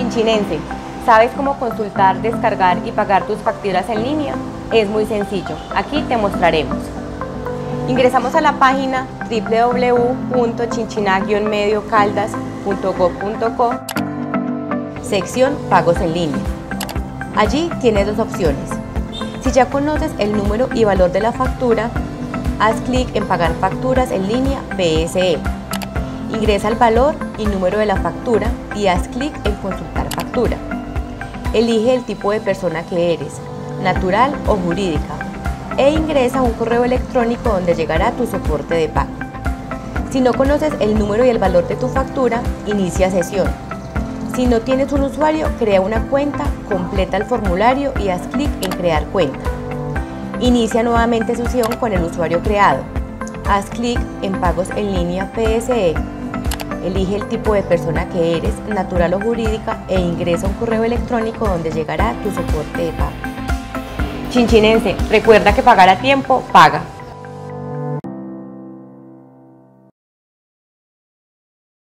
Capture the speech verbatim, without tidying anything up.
Chinchinense, ¿sabes cómo consultar, descargar y pagar tus facturas en línea? Es muy sencillo, aquí te mostraremos. Ingresamos a la página doble u doble u doble u punto chinchiná guion medio caldas punto gob punto co, sección Pagos en línea. Allí tienes dos opciones. Si ya conoces el número y valor de la factura, haz clic en Pagar facturas en línea P S E. Ingresa el valor y número de la factura y haz clic en Consultar factura. Elige el tipo de persona que eres, natural o jurídica, e ingresa un correo electrónico donde llegará tu soporte de pago. Si no conoces el número y el valor de tu factura, inicia sesión. Si no tienes un usuario, crea una cuenta, completa el formulario y haz clic en Crear cuenta. Inicia nuevamente sesión con el usuario creado. Haz clic en Pagos en línea P S E. Elige el tipo de persona que eres, natural o jurídica, e ingresa un correo electrónico donde llegará tu soporte de pago. Chinchinense, recuerda que pagar a tiempo paga.